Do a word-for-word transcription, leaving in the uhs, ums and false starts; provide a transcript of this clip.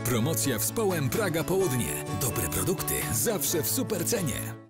Promocja w Społem Praga Południe. Dobre produkty zawsze w super cenie.